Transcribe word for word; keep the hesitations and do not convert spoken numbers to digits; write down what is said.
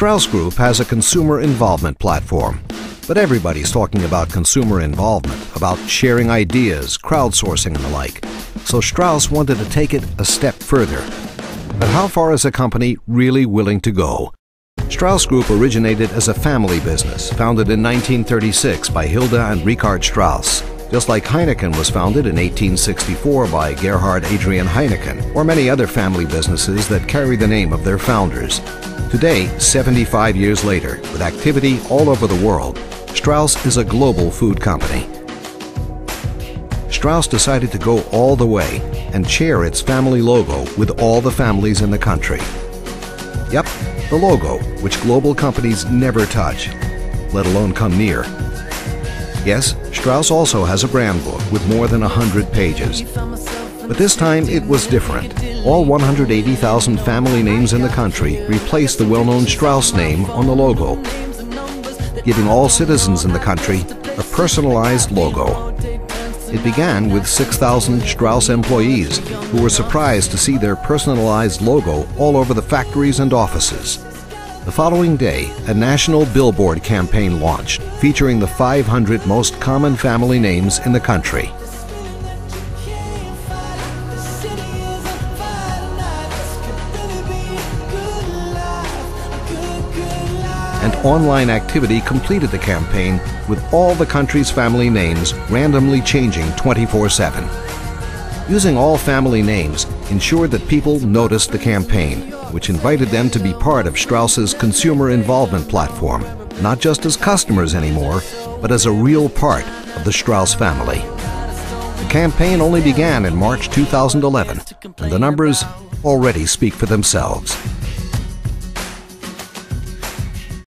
Strauss Group has a consumer involvement platform, but everybody's talking about consumer involvement, about sharing ideas, crowdsourcing and the like. So Strauss wanted to take it a step further. But how far is a company really willing to go? Strauss Group originated as a family business, founded in nineteen thirty-six by Hilda and Richard Strauss, just like Heineken was founded in eighteen sixty-four by Gerhard Adrian Heineken, or many other family businesses that carry the name of their founders. Today, seventy-five years later, with activity all over the world, Strauss is a global food company. Strauss decided to go all the way and share its family logo with all the families in the country. Yep, the logo, which global companies never touch, let alone come near. Yes, Strauss also has a brand book with more than a hundred pages. But this time it was different. All one hundred eighty thousand family names in the country replaced the well-known Strauss name on the logo, giving all citizens in the country a personalized logo. It began with six thousand Strauss employees who were surprised to see their personalized logo all over the factories and offices. The following day, a national billboard campaign launched, featuring the five hundred most common family names in the country. And online activity completed the campaign, with all the country's family names randomly changing twenty-four seven. Using all family names ensured that people noticed the campaign, which invited them to be part of Strauss's consumer involvement platform, not just as customers anymore, but as a real part of the Strauss family. The campaign only began in March two thousand eleven, and the numbers already speak for themselves.